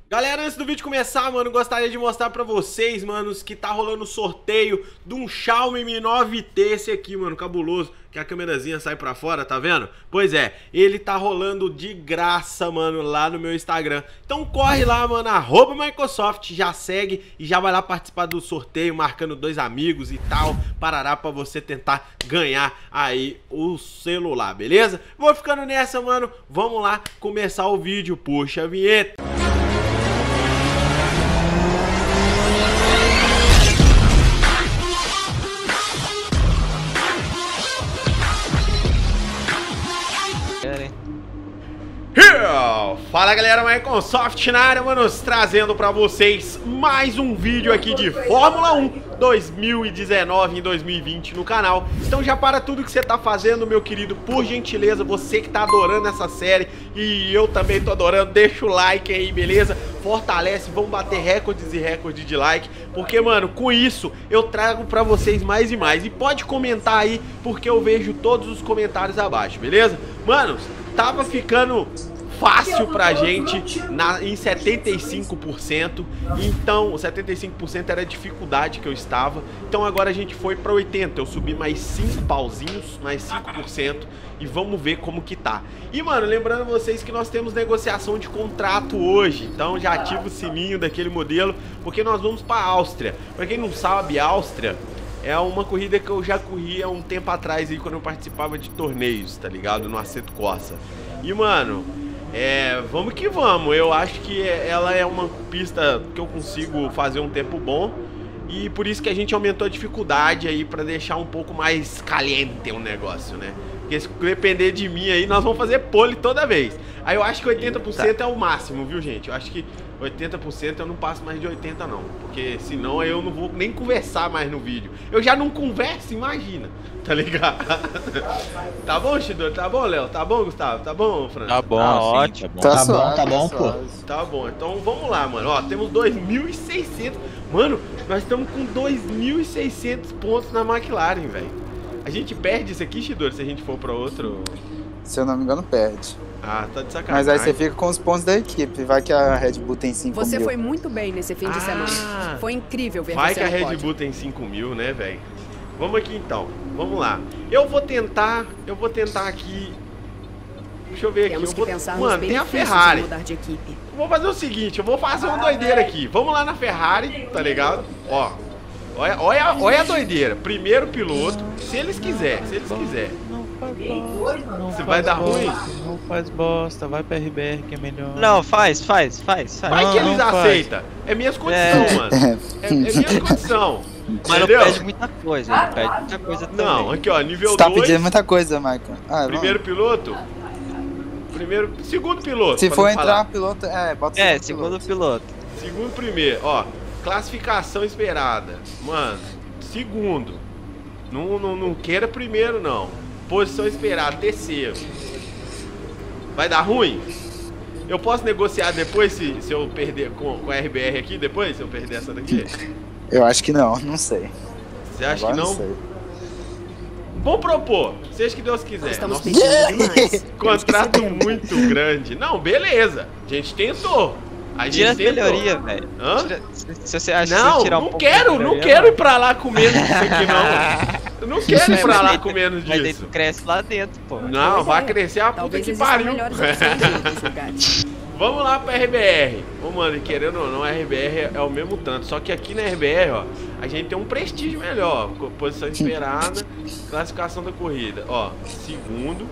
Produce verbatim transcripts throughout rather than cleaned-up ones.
Galera, antes do vídeo começar, mano, gostaria de mostrar pra vocês, manos, que tá rolando sorteio de um Xiaomi Mi nove T, esse aqui, mano, cabuloso, que a câmerazinha sai pra fora, tá vendo? Pois é, ele tá rolando de graça, mano, lá no meu Instagram. Então corre lá, mano, arroba Microsoft, já segue e já vai lá participar do sorteio, marcando dois amigos e tal, parará, pra você tentar ganhar aí o celular, beleza? Vou ficando nessa, mano, vamos lá começar o vídeo, puxa a vinheta. Fala galera, Microsoft na área, manos, trazendo pra vocês mais um vídeo aqui de Fórmula um dois mil e dezenove em dois mil e vinte no canal. Então já para tudo que você tá fazendo, meu querido, por gentileza, você que tá adorando essa série e eu também tô adorando, deixa o like aí, beleza? Fortalece, vamos bater recordes e recordes de like, porque, mano, com isso eu trago pra vocês mais e mais. E pode comentar aí, porque eu vejo todos os comentários abaixo, beleza? Manos, tava ficando fácil pra gente na, em setenta e cinco por cento. Então, setenta e cinco por cento era a dificuldade que eu estava. Então agora a gente foi pra oitenta por cento. Eu subi mais cinco pauzinhos, mais cinco por cento. E vamos ver como que tá. E, mano, lembrando vocês que nós temos negociação de contrato hoje. Então já ativa o sininho daquele modelo, porque nós vamos pra Áustria. Pra quem não sabe, Áustria é uma corrida que eu já corri há um tempo atrás aí, quando eu participava de torneios, tá ligado? No Assetto Corsa. E, mano, é, vamos que vamos. Eu acho que ela é uma pista que eu consigo fazer um tempo bom. E por isso que a gente aumentou a dificuldade aí, pra deixar um pouco mais caliente o negócio, né? Porque se depender de mim aí, nós vamos fazer pole toda vez. Aí eu acho que oitenta por cento é o máximo, viu, gente? Eu acho que oitenta por cento eu não passo mais de oitenta não. Porque senão eu não vou nem conversar mais no vídeo. Eu já não converso, imagina. Tá ligado? Tá bom, Chidor? Tá bom, Léo? Tá bom, Gustavo? Tá bom, Fran? Tá bom, tá ótimo. Tá, tá bom, bom, tá bom, pô. Tá bom, então vamos lá, mano. Ó, temos dois mil e seiscentos. Mano, nós estamos com dois mil e seiscentos pontos na McLaren, velho. A gente perde isso aqui, Chidor, se a gente for pra outro... Se eu não me engano, perde. Ah, tá de sacanagem. Mas aí você fica com os pontos da equipe. Vai que a Red Bull tem cinco mil. Você foi muito bem nesse fim de Ah, semana. Foi incrível ver vai você que a no Red pódio. Bull tem cinco mil, né, velho? Vamos aqui então, vamos lá. Eu vou tentar, eu vou tentar aqui... Deixa eu ver aqui. Temos eu que vou... pensar nos Mano, tem a benefícios Ferrari. de mudar de equipe. Vou fazer o seguinte, eu vou fazer uma doideira aqui. Vamos lá na Ferrari, tá ligado? Ó, olha, olha, olha a doideira. Primeiro piloto, se eles quiserem, se eles quiserem. Não faz bosta, não Você faz vai dar bosta, ruim? Não faz bosta, vai pra R B R que é melhor. Não, faz, faz, faz, faz. Vai não, que eles não aceitam. É minhas condições, É. mano. É, é minhas condições. Mas não Entendeu? perde muita coisa, ele perde muita coisa também. Não, aqui ó, nível Você tá dois. pedindo muita coisa, Michael. Ah, Primeiro piloto. Primeiro, segundo piloto. Se pra for não entrar falar. piloto, é, bota É, segundo segundo piloto. piloto. Segundo primeiro, ó. Classificação esperada. Mano, segundo. Não, não, não queira primeiro, não. Posição esperada, terceiro. Vai dar ruim? Eu posso negociar depois se, se eu perder com, com a R B R aqui, depois, se eu perder essa daqui? Eu acho que não, não sei. Você acha Agora que não? sei. Vamos propor, seja que Deus quiser. Estamos Nossa, pedindo demais. contrato Temos que muito grande. Não, beleza. A gente tentou. A gente Tira as tentou. melhorias, velho. Hã? Tira- Se, se você acha que Não, você tirar um não pouco quero, da não melhoria, quero ir mano. pra lá com menos disso aqui, não. Eu não quero ir Mas pra lá daí- com menos Mas daí disso. tu cresce lá dentro, pô. Não, Boa vai ideia. crescer a puta Talvez que existam pariu. melhores opções em outros lugares. Vamos lá pra R B R. Ô, mano, e querendo ou não, a R B R é, é o mesmo tanto. Só que aqui na R B R, ó, a gente tem um prestígio melhor. Co- Posição esperada, classificação da corrida. Ó, segundo.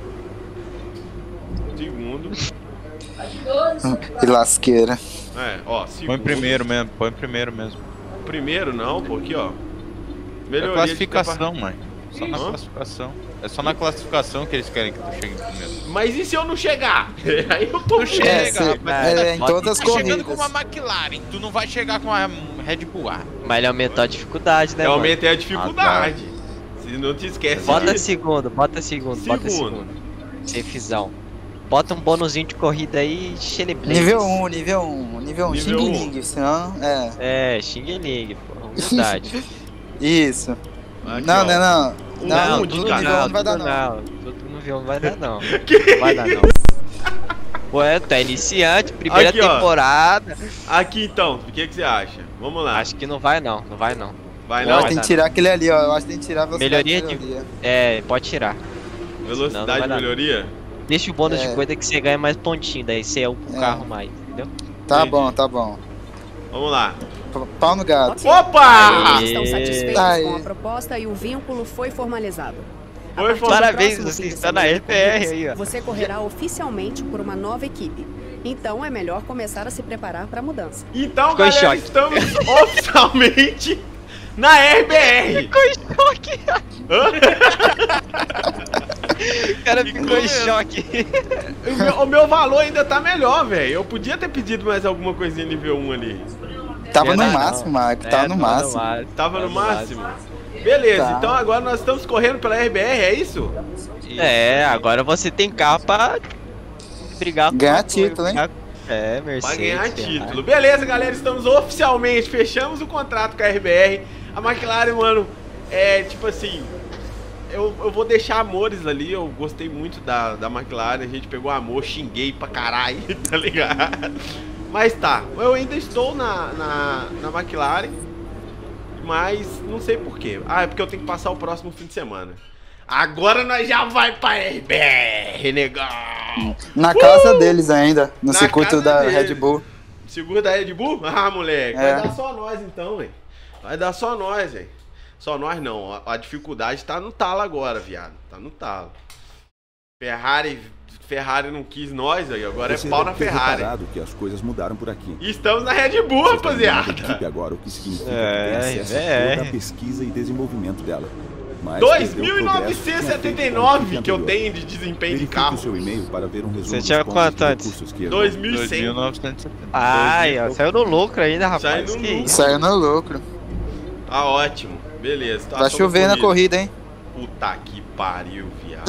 Segundo. Que lasqueira. É, ó, segundo. Põe primeiro mesmo, põe primeiro mesmo. Primeiro não, pô, aqui, ó. É Melhoria classificação, de... mãe. Só na Hã? classificação. É só na classificação que eles querem que tu chegue em primeiro. Mas e se eu não chegar? Aí eu tô Não fudido. É, chega, cê- rapaz. é, em Pode- todas as Tá chegando corridas. com uma McLaren, tu não vai chegar com a Red Bull. Ah, Mas ele aumentou a dificuldade, né, Eu mano? aumentei a dificuldade. Se não te esquece Bota disso. segundo, bota segundo, bota Segundo. segundo. Safezão. Bota um bônusinho de corrida aí e Xeleblade. Nível um, nível um, nível um, Nível Xing um. Ling, senão, é, É, Xing Ling, pô. Humildade. isso. Aqui, não, ó. não, não, Um não, um tudo de cada. nível um não vai dar tudo não. não. Tudo no nível um não vai dar não. Não vai dar não. Ué, tá iniciante, primeira Aqui, ó. temporada. Aqui então, o que, que você acha? Vamos lá. Acho que não vai não, não vai não. Vai Eu não? acho que tem que tirar aquele ali, ó. Eu acho que tem que tirar a velocidade Melhoria de de- melhoria. É, pode tirar. Não, não Velocidade vai de dar. melhoria? Deixa o bônus É. de coisa que você ganha mais pontinho, daí você é o É. carro mais, entendeu? Tá Entendi. bom, tá bom. Vamos lá. P- Pau no gato. Ok. Opa! Estão satisfeitos Aí. com a proposta e o vínculo foi formalizado. A Foi partir do Parabéns, próximo você fim de está na semana de R P R corridas, aí, ó. Você correrá oficialmente por uma nova equipe. Então é melhor começar a se preparar para a mudança. Então, Ficou em galera, choque. estamos oficialmente na R B R. Ficou em choque. O cara ficou em mesmo. choque. O meu, o meu valor ainda tá melhor, velho. Eu podia ter pedido mais alguma coisinha nível um ali. Tava no Verdade, máximo, não. Marco. É, Tava no máximo. Tava no no máximo? Beleza, Tá. então agora nós estamos correndo pela R B R, é isso? É, agora você tem carro pra brigar com Ganhar com- título, hein? brigar- É, Mercedes. Pra ganhar Ferrari. título. Beleza, galera, estamos oficialmente, fechamos o contrato com a R B R. A McLaren, mano, é tipo assim, eu, eu vou deixar amores ali, eu gostei muito da, da McLaren, a gente pegou amor, xinguei pra caralho, tá ligado? Mas tá, eu ainda estou na, na, na McLaren, mas não sei porquê. Ah, é porque eu tenho que passar o próximo fim de semana. Agora nós já vai pra R B R, negão! Na casa deles ainda, no Na circuito casa da deles. Red Bull. Segura da Red Bull? Ah, moleque, É. vai dar só nós então, velho. Vai dar só nós, velho. Só nós não, a, a dificuldade tá no talo agora, viado. Tá no talo. Ferrari, Ferrari não quis nós, aí agora Você é pau na deve ter Ferrari. reparado que as coisas mudaram por aqui. E estamos na Red Bull, Você está vendo a equipe rapaziada. agora, o que significa É, que tem acesso R B R. a toda a pesquisa e desenvolvimento dela. Mas dois perdeu mil o progresso novecentos e que setenta e tinha feito com a nove equipe que eu anterior. tenho de desempenho de Verifique carro. o seu e-mail para ver um resumo Você dos tinha pontos quanto de antes? recursos que dois herdou. mil e cem. novecentos e setenta. Ai, ó, saiu no lucro ainda, rapaz. Saiu no que lucro. isso? Saiu no lucro. Tá ótimo. Beleza. Tá situação chovendo da a corrida, hein? Puta que pariu, viado.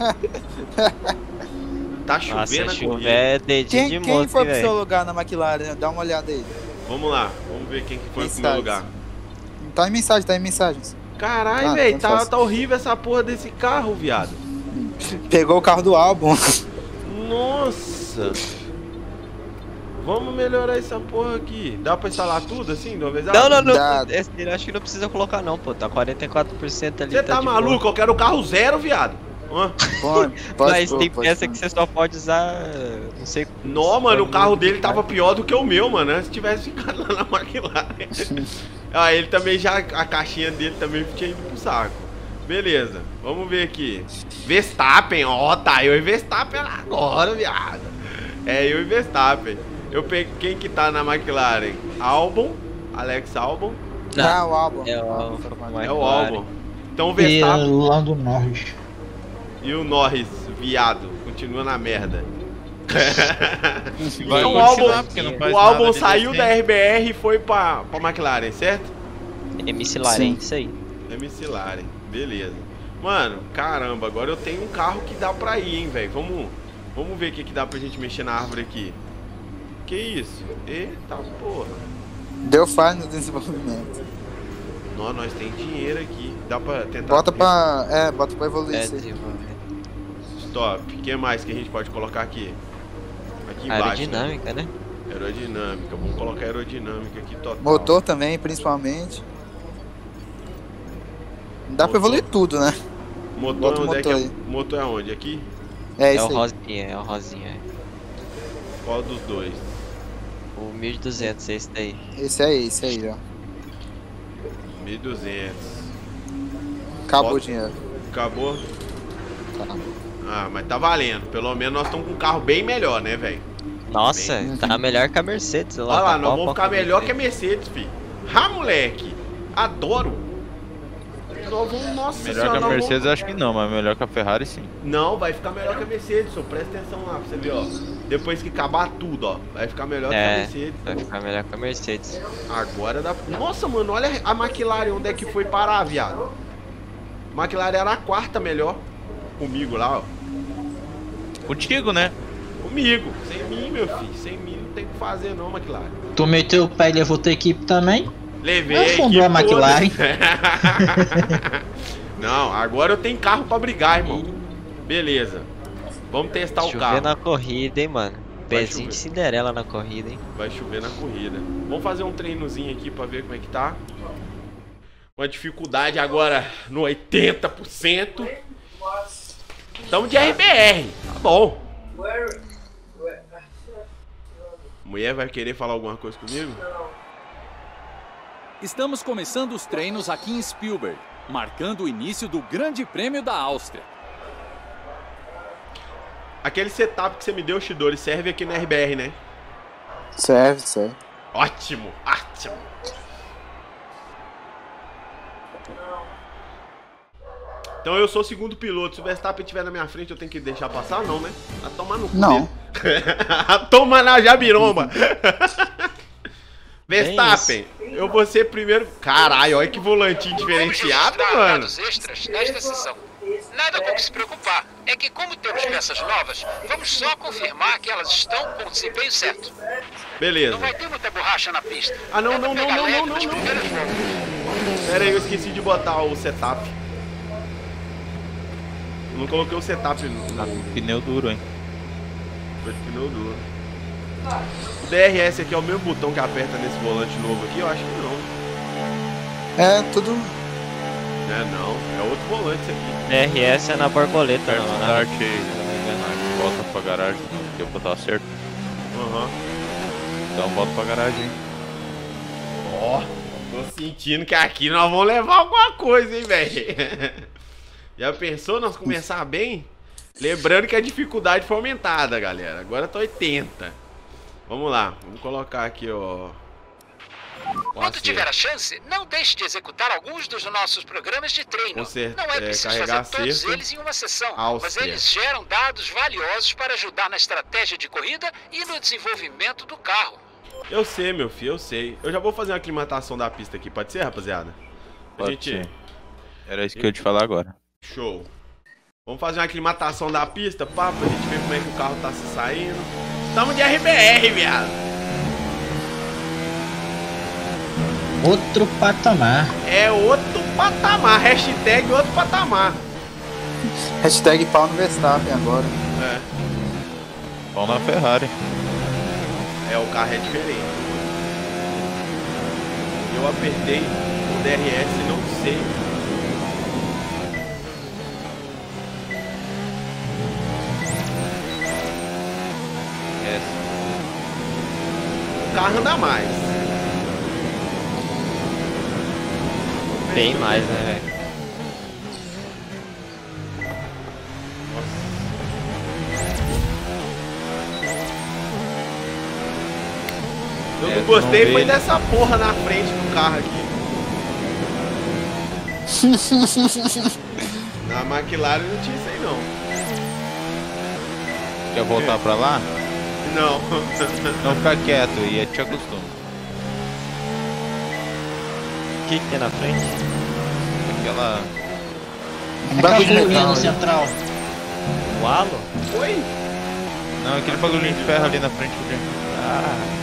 Tá Nossa, chovendo a chover corrida. é dedinho Quem, de quem moço, foi hein, pro seu velho. lugar na McLaren? Dá uma olhada aí. Vamos lá, vamos ver quem que foi pro meu Mensagens. lugar. Tá em mensagem, tá em mensagens. Caralho, Ah, velho, então tá, faz. tá horrível essa porra desse carro, viado. Pegou o carro do álbum. Nossa. Vamos melhorar essa porra aqui. Dá pra instalar tudo assim, de uma vez? Não, não, não. Dá. Esse, eu acho que não precisa colocar não, pô. Tá quarenta e quatro por cento ali. Você tá de maluco? boa. Eu quero o carro zero, viado. Hã? Pode, pode Mas pôr, tem pode peça pôr. que você só pode usar, não sei... Não, mano, o carro dele tava pior. pior do que o meu, mano. Antes tivesse ficado lá na McLaren. Ah, ele também já. A caixinha dele também tinha ido pro saco. Beleza, vamos ver aqui. Verstappen, ó, tá eu e Verstappen lá agora, viado. É, eu e Verstappen. Eu peguei quem que tá na McLaren? Albon, Alex Albon. Ah, o álbum. É o Ah, álbum. informação. É o McLaren. Albon. Então o E Verstappen o Lando Norris. e o Norris, viado, continua na merda. Vai Então, o continuar, álbum, porque não faz o álbum nada de saiu da decente. R B R e foi pra, pra McLaren, certo? M C Laren, Sim. isso aí. M C Laren, beleza. Mano, caramba, agora eu tenho um carro que dá pra ir, hein, velho. Vamos, vamos ver o que, que dá pra gente mexer na árvore aqui. Que isso? Eita porra. Deu falha no desenvolvimento. Nós, nós tem dinheiro aqui. Dá pra tentar. Bota pra. É, bota pra evoluir É, isso aí. desenvolver. Stop. O que mais que a gente pode colocar aqui? Aqui embaixo. Aerodinâmica, né? Né? Aerodinâmica. Vamos colocar aerodinâmica aqui total. Motor também, principalmente. Dá pra Motor. evoluir tudo, né? Motor, Bota o onde é que motor é? aí. Motor é onde? Aqui? É É isso o aí. rosinha, é o rosinha. é. Qual dos dois? O mil e duzentos, esse daí. Esse aí, esse aí, ó. mil e duzentos. Acabou Bota. o dinheiro. Acabou? Tá. Ah, mas tá valendo. Pelo menos nós estamos com um carro bem melhor, né, velho? Nossa, Bem. tá melhor que a Mercedes. lá, Olha lá, tá nós pau vamos a pau ficar com a melhor que a Mercedes. Mercedes, filho. Ah, moleque. Adoro. Nós vamos, nossa Melhor senhora, que a nós Mercedes, vamos- eu acho que não, mas melhor que a Ferrari, sim. Não, vai ficar melhor que a Mercedes, só presta atenção lá pra você ver, ó. Depois que acabar tudo, ó, vai ficar melhor que a É, Mercedes. vai ficar melhor que a Mercedes. Agora dá. Nossa, mano, olha a McLaren, onde é que foi parar, viado? McLaren era a quarta melhor. Comigo lá, ó. Contigo, né? Comigo. Sem mim, meu filho. Sem mim não tem o que fazer, não, McLaren. Tu meteu o pé e levou tua equipe também? Levei Não a afundou equipe a McLaren. toda. Não, agora eu tenho carro pra brigar, irmão. Beleza. Vamos testar o Chover carro. na corrida, hein, mano. Pezinho de Cinderela na corrida, hein? Vai chover na corrida. Vamos fazer um treinozinho aqui pra ver como é que tá. Uma dificuldade agora no oitenta por cento. Estamos de R B R. Tá bom. Mulher vai querer falar alguma coisa comigo? Estamos começando os treinos aqui em Spielberg, marcando o início do Grande Prêmio da Áustria. Aquele setup que você me deu, Chidori, serve aqui na R B R, né? Serve, serve. Ótimo, ótimo. Então eu sou o segundo piloto. Se o Verstappen estiver na minha frente, eu tenho que deixar passar? Não, né? A tomar no cu. Não. A tomar na jabiromba. Verstappen, eu vou ser primeiro. Caralho, olha que volantinho diferenciado, mano. Extras nesta sessão. Nada com que se preocupar. É que como temos peças novas, vamos só confirmar que elas estão com o desempenho certo. Beleza. Não vai ter muita borracha na pista. Ah, não, não, não, não, não, não, não. Pera aí, eu esqueci de botar o setup. Eu não coloquei o setup no... Tá com pneu duro, hein? Foi de pneu duro. O D R S aqui é o mesmo botão que aperta nesse volante novo aqui? Eu acho que não. É, tudo... É, não. É outro volante esse aqui. D R S é na borboleta, Certo, não, start né? aí, se não me engano. Volta pra garagem, que eu botar certo. Aham. Uhum. Então volta pra garagem, hein? Ó, tô sentindo que aqui nós vamos levar alguma coisa, hein, velho. Já pensou nós começar bem? Lembrando que a dificuldade foi aumentada, galera. Agora tá oitenta. Vamos lá, vamos colocar aqui, ó. Quando tiver a chance, não deixe de executar alguns dos nossos programas de treino. Conser Não é preciso é, fazer todos acerto, eles em uma sessão, Áustria. mas eles geram dados valiosos para ajudar na estratégia de corrida e no desenvolvimento do carro. Eu sei, meu filho, eu sei. Eu já vou fazer uma aclimatação da pista aqui, pode ser, rapaziada? A Pode gente... ser. Era isso que eu ia te falar agora. Show. Vamos fazer uma aclimatação da pista, pá, pra gente ver como é que o carro tá se saindo. Estamos de R B R, viado. Outro patamar. É outro patamar, hashtag outro patamar. Hashtag pau no Verstappen agora. É, Pau na Ferrari. é, o carro é diferente. Eu apertei o D R S e não sei. O carro anda mais. Bem mais, né, velho? Eu É, não gostei não foi vê. dessa porra na frente do carro aqui. Na McLaren não tinha isso aí não. Quer voltar pra lá? Não. Não, fica quieto e te acostuma. O que que tem na frente? Aquela... Um Aquela bagulho de bolinha metal no ali. central. O halo? Oi? Não, aquele bagulhinho de ferro ali na frente. Ali. Ah,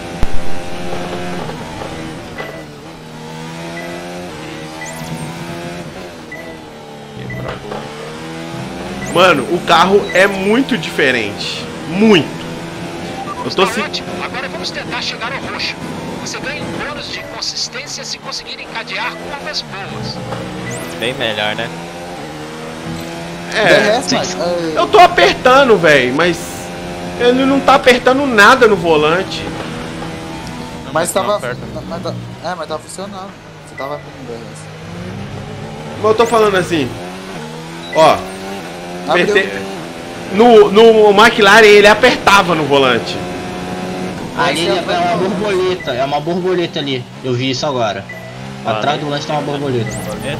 Quebrar a boca. Mano, o carro é muito diferente. Muito. Eu tô Está se... ótimo. Agora vamos tentar chegar ao roxo. Você ganha um bônus de consistência se conseguir encadear curvas boas. bem melhor, né? É, D R S, mas, é, eu tô apertando, velho, mas ele não tá apertando nada no volante. Não, mas não tava. aperta. Mas, tá- é, mas tava funcionando. Você tava com D R S. Mas eu tô falando assim, ó, Abriu. aperte- no, no McLaren ele apertava no volante. Ali é uma borboleta, é uma borboleta ali. Eu vi isso agora. Atrás do lance tem uma borboleta.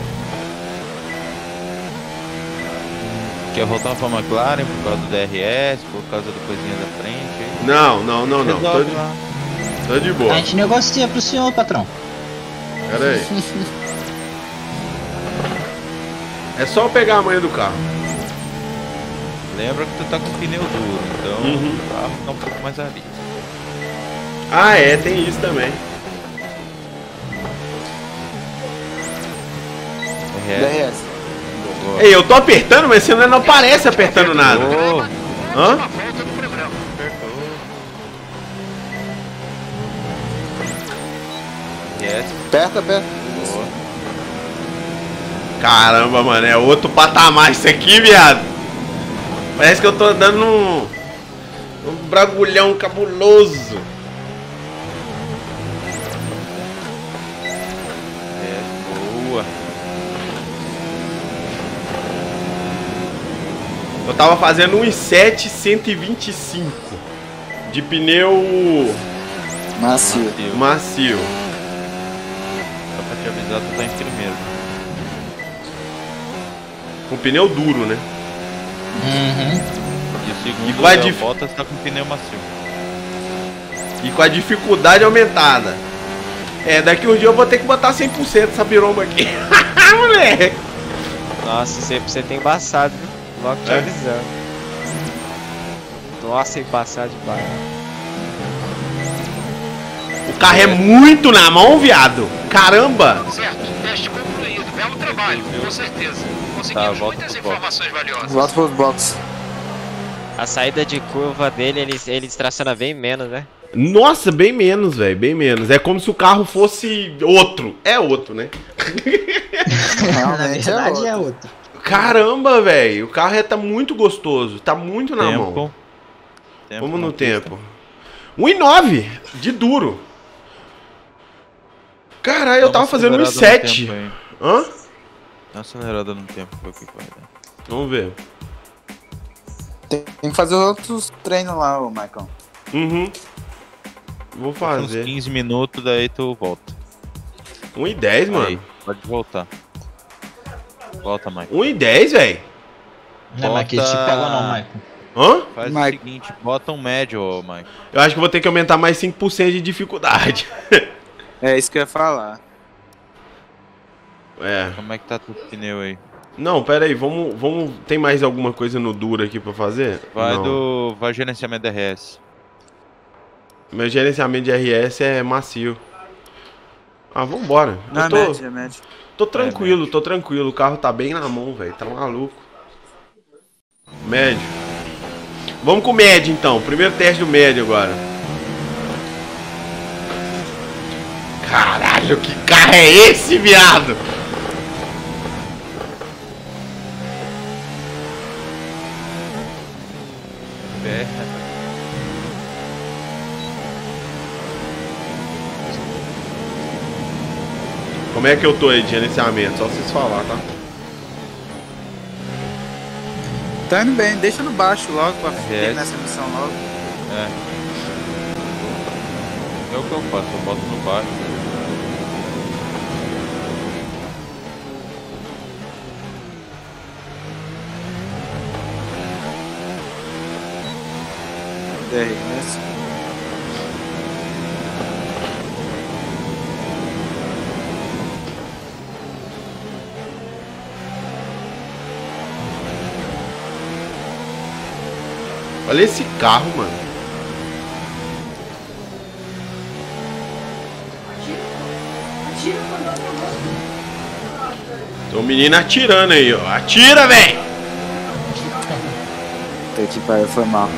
Quer voltar pra McLaren por causa do D R S, por causa do coisinha da frente? Aí. Não, não, não, não, tô Resolve de, lá. tô de A boa. gente negocia pro senhor, patrão. Pera aí. É só eu pegar a manha do carro. Lembra que tu tá com pneu duro, então Uhum. o carro fica um pouco mais ali. Ah, é, tem isso também. D R S. Boa. Ei, eu tô apertando, mas você não, não parece apertando nada. Boa. Hã? Uma volta do programa. Apertou. R S. Aperta, aperta. Boa. Caramba, mano, é outro patamar isso aqui, viado. Parece que eu tô andando num, num bragulhão cabuloso. É, boa. Eu tava fazendo um sete cento e vinte e cinco de pneu Macio. macio. Só pra te avisar, tu tá em primeiro. Com pneu duro, né? Uhum. E o segundo, E com a Léo dif- Bottas tá com pneu macio. E com a dificuldade aumentada. É, daqui um dia eu vou ter que botar cem por cento essa biromba aqui. Moleque! Nossa, você, você tem embaçado, viu? Logo te É. avisando. Nossa, embaçado demais. O carro é muito na mão, viado. Caramba! Certo, teste concluído. Belo trabalho, com certeza. Conseguimos volta muitas pro box. informações valiosas. Volta pros box. A saída de curva dele, ele, ele estaciona bem menos, né? Nossa, bem menos, velho, bem menos. É como se o carro fosse outro. É outro, né? Na Realmente é verdade outro. é outro. Caramba, velho. O carro é, tá muito gostoso. Tá muito na mão. Tempo. Tempo Vamos na no pista. tempo. um e nove de duro. Caralho, eu Dá uma tava fazendo um e acelerada no sete. tempo aí. Hã? Dá uma acelerada no tempo, foi o que vai dar. Vamos ver. Tem, tem que fazer outros treinos lá, ô Michael. Uhum. Vou Uns fazer. quinze minutos, daí tu volta. um e dez, Aí, mano. pode voltar. Volta, Mike. um e dez, velho. Não, mas que te Bota- pega não, Michael. Hã? Faz Mike. o seguinte, bota um médio, ô Mike. Eu acho que vou ter que aumentar mais cinco por cento de dificuldade. É isso que eu ia falar. É. Como é que tá teu pneu aí? Não, pera aí, vamos, vamos... Tem mais alguma coisa no duro aqui pra fazer? Vai Não. do... Vai gerenciamento D R S. Meu gerenciamento de R S é macio. Ah, vambora. Não, Eu é tô, médio, é médio. tô tranquilo, tô tranquilo. O carro tá bem na mão, velho. Tá maluco. Médio. Vamos com o médio, então. Primeiro teste do médio agora. Caralho, que carro é esse, viado? Perna. Como é que eu tô aí de gerenciamento? Só vocês falar, tá? Tá indo bem, deixa no baixo logo pra É. terminar essa missão logo. É. É o que eu faço, eu boto no baixo. D R S. Olha esse carro, mano. Tem um menino atirando aí, ó. Atira, velho! Puta que pariu, foi mal.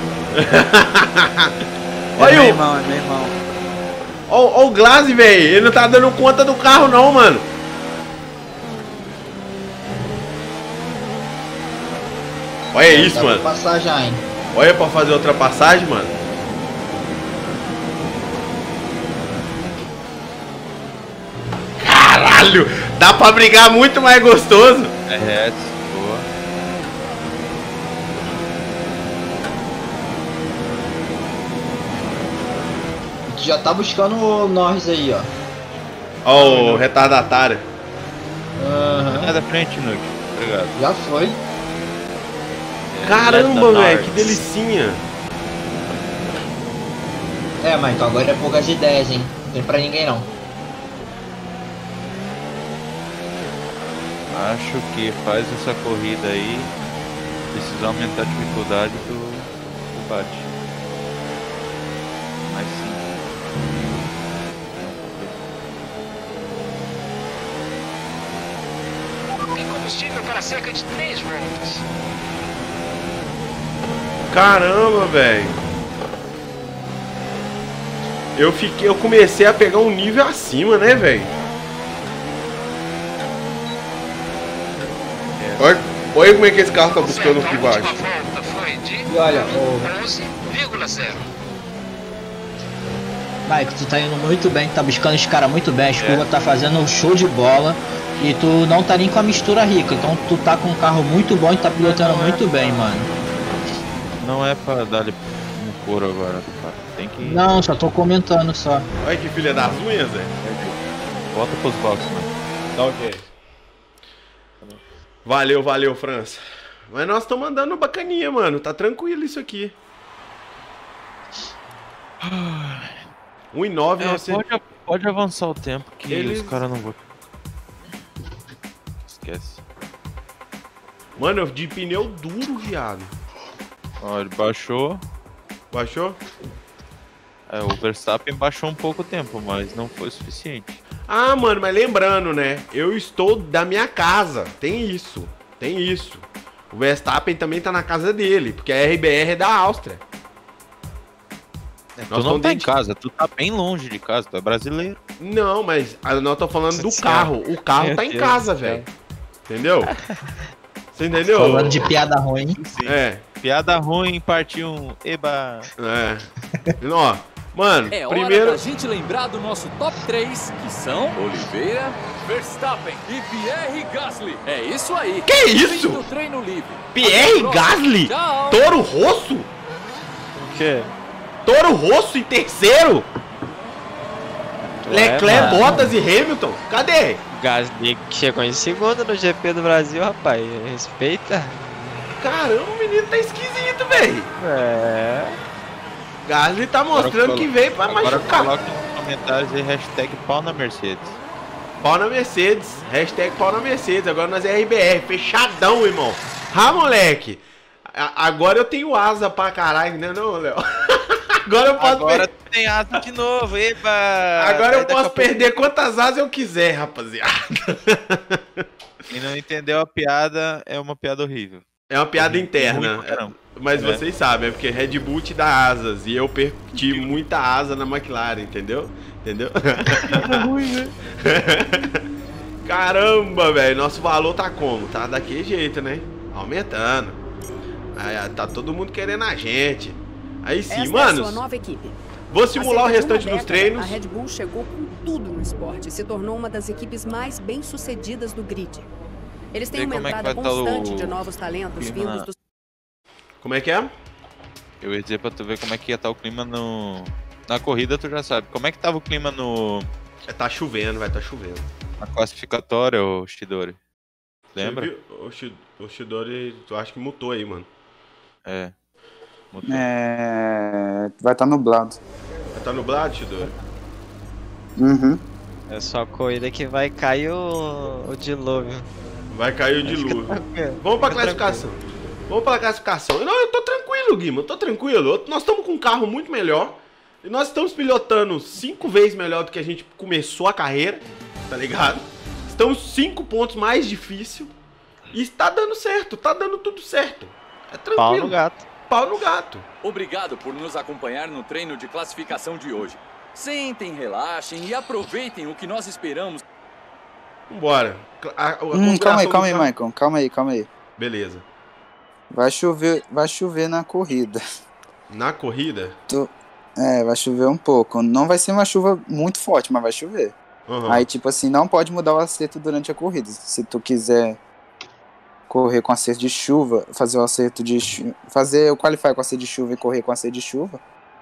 É Olha meu o, irmão, é meu irmão. ó, ó o Glaze, velho. Ele não tá dando conta do carro, não, mano. Olha isso, Dá mano. pra passar já, hein? Olha pra fazer ultrapassagem, mano. Caralho! Dá pra brigar muito mais gostoso. D R S, boa. A gente já tá buscando o Norris aí, ó. Ó o retardatário. Aham. É da frente, Nuke. Obrigado. Já foi. Caramba, Let the velho, Norris. que delicinha. É, Michael, agora é poucas ideias, hein? Não tem pra ninguém não. Acho que faz essa corrida aí. Precisa aumentar a dificuldade do, do bate. Mas sim. Tem combustível para cerca de três voltas. Caramba, velho. Eu fiquei, eu comecei a pegar um nível acima, né, velho? Olha, olha como é que esse carro tá buscando aqui embaixo. E olha, o... onze vírgula zero. Mike, tu tá indo muito bem, tá buscando os caras muito bem, a curva tá fazendo um show de bola e tu não tá nem com a mistura rica, então tu tá com um carro muito bom e tá pilotando muito bem, mano. Não é pra dar no couro agora, tem que... Não, só tô comentando só. Olha que filha das unhas, Zé. Volta pros boxes, mano. Tá ok. Valeu, valeu, França. Mas nós estamos andando bacaninha, mano. Tá tranquilo isso aqui. um e nove, É, nós... pode, pode avançar o tempo que Eles... os caras não vão... Esquece. Mano, eu de pneu duro, viado. Ó, ele baixou. Baixou? É, o Verstappen baixou um pouco o tempo, mas não foi suficiente. Ah, mano, mas lembrando, né? Eu estou da minha casa. Tem isso. Tem isso. O Verstappen também tá na casa dele, porque a R B R é da Áustria. É, tu não tá em casa, tu tá bem longe de casa, tu é brasileiro. Não, mas eu não tô falando do carro. O carro Meu tá em Deus casa, do céu. velho. Entendeu? Você entendeu? Falando de piada ruim. Sim. É. Piada ruim, parte um. Eba. É. Ó, mano, É hora primeiro... da gente lembrar do nosso top três, que são Oliveira, Verstappen e Pierre Gasly. É isso aí. Que isso? Fim do treino livre. Pierre Até a próxima. Gasly? Tchau. Toro Rosso? O quê? Toro Rosso em terceiro? Ué, Leclerc, mano. Bottas e Hamilton? Cadê? Gasly chegou em segundo no G P do Brasil, rapaz. Respeita. Caramba, o menino tá esquisito, velho. É. Gasly tá mostrando Agora que veio pra Agora machucar. coloque nos comentários aí hashtag pau na Mercedes. Pau na Mercedes. Hashtag pau na Mercedes. Agora nós é R B R. Fechadão, irmão. Ah, moleque. A- agora eu tenho asa pra caralho, né não, Léo? Agora eu posso Agora per- tem asa de novo, eba! Agora eu Aí daqui posso a pouco- perder quantas asas eu quiser, rapaziada. Quem não entendeu a piada é uma piada horrível. É uma piada Ruim interna. pra caramba. Mas É. vocês sabem, é porque Red Bull te dá asas. E eu perdi muita asa na McLaren, entendeu? Entendeu? Caramba, velho. Nosso valor tá como? Tá daquele jeito, né? Aumentando. Aí, tá todo mundo querendo a gente. Aí sim, Esta é a manos. sua nova equipe. Vou simular o Há cerca de restante uma dos década, treinos. A Red Bull chegou com tudo no esporte e se tornou uma das equipes mais bem-sucedidas do grid. Eles têm Vê uma como é que entrada vai tá o constante de novos talentos clima. vindos dos... Como é que é? Eu ia dizer pra tu ver como é que ia estar o clima no... Na corrida, tu já sabe. Como é que tava o clima no... É, tá chovendo, vai tá chovendo. Na classificatória, ô Shidori? Lembra? Você viu? O, Shi- o Shidori, eu acho que mutou aí, mano. É. Mudou. É... Vai estar nublado. Tá nublado, Shidori? Uhum. É só a corrida que vai cair o, o dilúvio. Vai cair o dilúvio. tranquilo. Vamos pra Fica classificação. Vamos pra classificação. Não, eu tô tranquilo, Guima. Eu tô tranquilo. Eu- Nós estamos com um carro muito melhor. E nós estamos pilotando cinco vezes melhor do que a gente começou a carreira. Tá ligado? Estamos cinco pontos mais difícil. E está dando certo. Tá dando tudo certo. É tranquilo. Pau no gato. Pau no gato. Obrigado por nos acompanhar no treino de classificação de hoje. Sentem, relaxem e aproveitem o que nós esperamos. Vambora. A- a- a Hum, calma aí, configuração calma do aí, carro- Michael. Calma aí, calma aí. Beleza. Vai chover, vai chover na corrida. Na corrida? É, vai chover um pouco. Não vai ser uma chuva muito forte, mas vai chover. Uhum. Aí, tipo assim, não pode mudar o acerto durante a corrida. Se tu quiser correr com acerto de chuva, fazer o acerto de chuva, fazer o qualify com acerto de chuva e correr com acerto de chuva,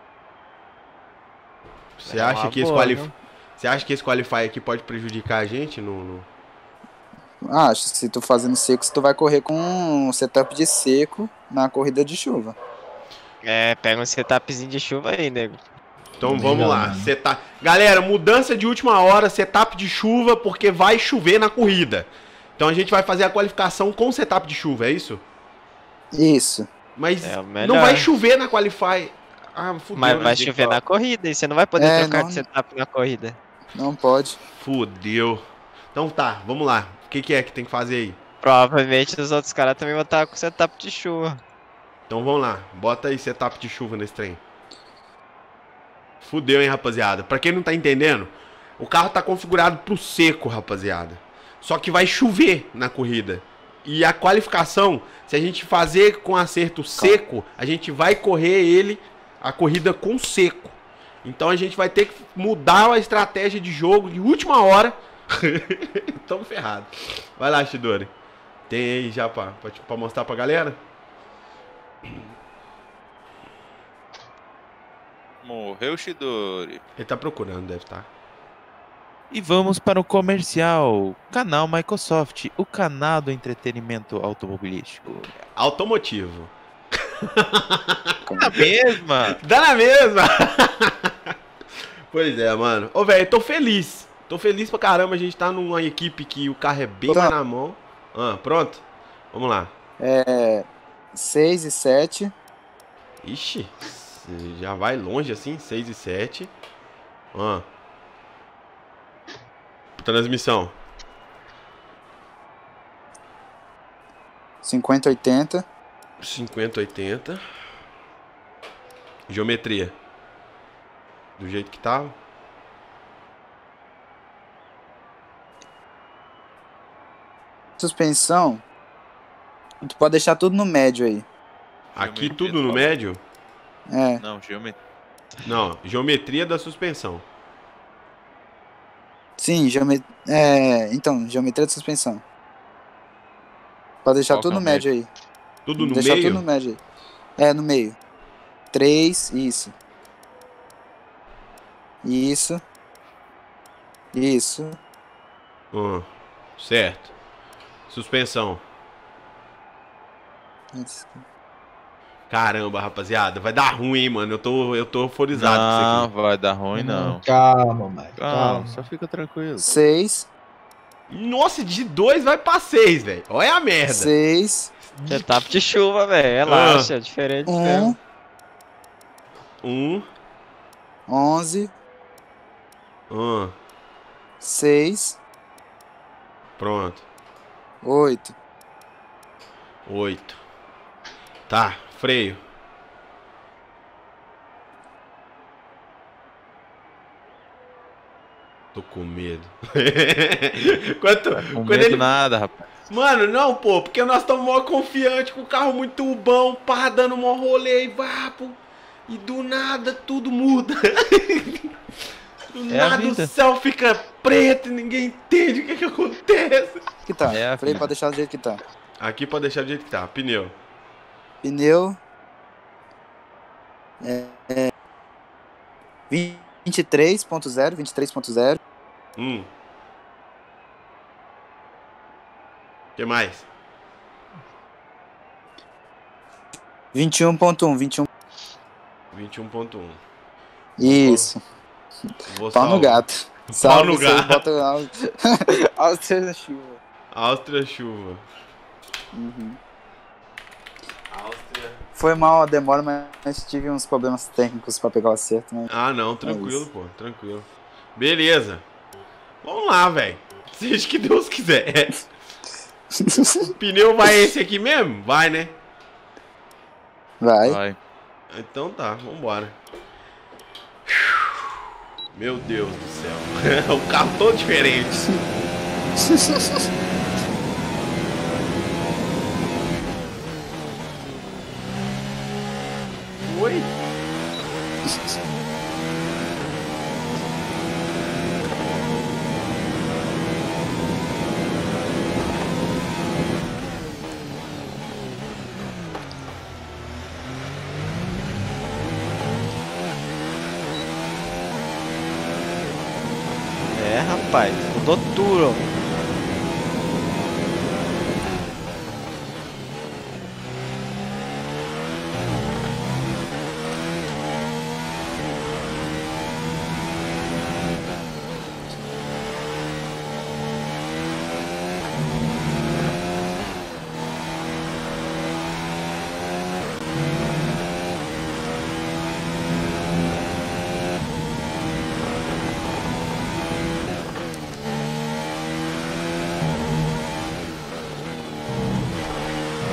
Você É acha uma que esse boa, qualif... viu? Você acha que esse qualify aqui pode prejudicar a gente no... no... acho que se tu fazendo seco, tu vai correr com um setup de seco na corrida de chuva. É, pega um setupzinho de chuva aí, nego. Então vamos lá. Setup... Galera, mudança de última hora, setup de chuva, porque vai chover na corrida. Então a gente vai fazer a qualificação com setup de chuva, é isso? Isso. Mas É o melhor. não vai chover na qualify. Ah, fudeu. Mas vai né? chover na corrida e você não vai poder É, trocar não- de setup na corrida. Não pode. Fudeu. Então tá, vamos lá. O que, que é que tem que fazer aí? Provavelmente os outros caras também vão estar com setup de chuva. Então vamos lá. Bota aí setup de chuva nesse trem. Fudeu, hein, rapaziada. Pra quem não tá entendendo, o carro tá configurado pro seco, rapaziada. Só que vai chover na corrida. E a qualificação, se a gente fazer com acerto seco, a gente vai correr ele, a corrida com seco. Então a gente vai ter que mudar a estratégia de jogo de última hora. Tamo ferrado. Vai lá, Shidori. Tem aí já pra, pra, pra mostrar pra galera? Morreu o Shidori. Ele tá procurando, deve estar. E vamos para o comercial. Canal Microsoft, o canal do entretenimento automobilístico. Automotivo. Na mesma. Dá na mesma. Pois é, mano. Ô, velho, tô feliz. Tô feliz pra caramba. A gente tá numa equipe que o carro é bem mais na mão. Ah, pronto? Vamos lá. É. seis e sete. Ixi. Já vai longe assim. seis e sete. Ah. Transmissão. cinquenta oitenta. cinquenta oitenta. Geometria. Do jeito que tava. Suspensão. Tu pode deixar tudo no médio aí. Aqui Geometria tudo no top. médio? É. Não, geometria. Não, geometria da suspensão. Sim, geometria. É. Então, geometria de suspensão. Pode deixar Qual tudo que é no o médio aí. Tudo no deixar meio? tudo no médio aí. É, no meio. três, isso. Isso. Isso. Ah, certo. Suspensão. Isso. Caramba, rapaziada, vai dar ruim, hein, mano. Eu tô, eu tô euforizado com Não, isso aqui. vai dar ruim não. Calma, Mike. Calma, Calma. só fica tranquilo. seis. Nossa, de dois vai pra seis, velho. Olha a merda. seis. Setup de chuva, velho. Relaxa, é diferente um. mesmo. Um. onze. Ah, seis. pronto. oito. Oito. Tá, freio. Tô com medo. Quanto, Com quando medo ele... nada, rapaz. Mano, não, pô, porque nós estamos mó confiante com o carro muito bom, pá, dando mó rolê e vapo. E do nada tudo muda. Do É a nada o vida. céu fica preto e ninguém entende o que que acontece. Que tá? É a Freio vida. pode deixar do jeito que tá. Aqui pode deixar do jeito que tá, pneu. Pneu. É. é vinte e três ponto zero. vinte e três ponto zero. Hum. O que mais? vinte e um ponto um. vinte e um. vinte e um ponto um. Isso. Vou Pau no salvar. gato. Pau Salve no isso aí, gato. bota Áustria na chuva. Áustria chuva. Uhum. Áustria. Foi mal a demora, mas tive uns problemas técnicos pra pegar o acerto. Mas... Ah, não, tranquilo, isso. pô, tranquilo. Beleza. Vamos lá, velho. Seja que Deus quiser. O pneu vai esse aqui mesmo? Vai, né? Vai. Vai. Então tá, vambora. Meu Deus do céu. O carro todo diferente. Oi? É, rapaz, mudou tudo.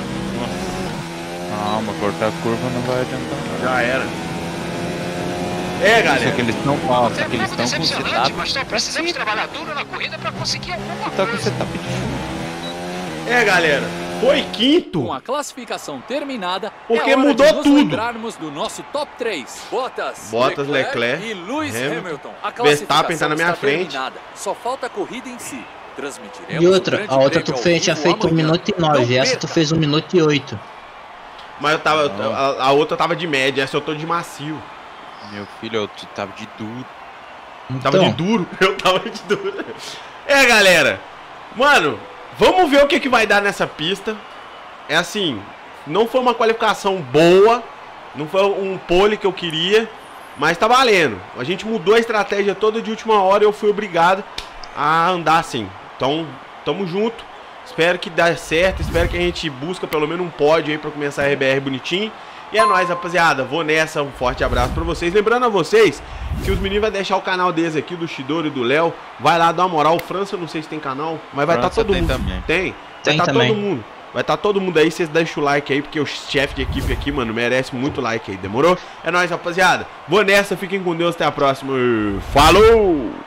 Calma, cortar a curva não vai adiantar. Já era. É, Só galera. que eles estão mal, Foi só que eles muito estão com o decepcionante, setup. mas só precisamos trabalhar duro na corrida para conseguir alguma Tá com o coisa. setup de chuva. É, galera. Foi quinto. Com a classificação terminada, Porque é hora mudou de nos tudo. lembrarmos do nosso top três. Bottas, Bottas, Leclerc, e Lewis Hamilton. Hamilton. A Verstappen tá na minha está frente. terminada. Só falta a corrida em si. Transmitiremos E o outra, Grande a outra Prêmio tu ao fez, tinha vivo feito um amanhã. minuto e Não nove, essa tu perca. fez um minuto e oito. Mas eu tava. Não. A, a outra tava de média, essa eu tô de macio. Meu filho, eu tava de duro. Tava Então, de duro? Eu tava de duro. É, galera. Mano, vamos ver o que, que vai dar nessa pista. É assim, não foi uma qualificação boa. Não foi um pole que eu queria. Mas tá valendo. A gente mudou a estratégia toda de última hora e eu fui obrigado a andar assim. Então, tamo junto. Espero que dê certo. Espero que a gente busque pelo menos um pódio aí pra começar a R B R bonitinho. E é nóis, rapaziada. Vou nessa. Um forte abraço pra vocês. Lembrando a vocês que os meninos vão deixar o canal deles aqui, do Shidoro e do Léo. Vai lá dar uma moral. O França, não sei se tem canal, mas vai estar França todo tem mundo. também. Tem? Vai Tem estar também. todo mundo. Vai estar todo mundo aí. Vocês deixam o like aí, porque o chefe de equipe aqui, mano, merece muito like aí. Demorou? É nóis, rapaziada. Vou nessa. Fiquem com Deus. Até a próxima. Falou!